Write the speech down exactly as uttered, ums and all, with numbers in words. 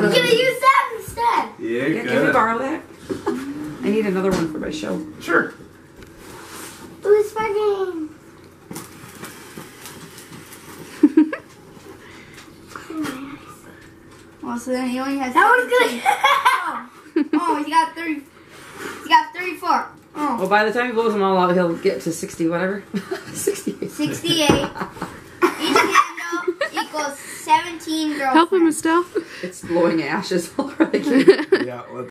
I'm gonna use that instead. Yeah, Yeah, can we borrow that? I need another one for my show. Sure. Who's fucking? Well, so then he only has. That one's good. Oh, oh, he got thirty. He got thirty-four. Oh. Well, by the time he blows them all out, he'll get to sixty, whatever. sixty-eight. sixty-eight. Each candle equals seventeen girlfriends. Help him, Estelle. It's blowing ashes already. Yeah, let's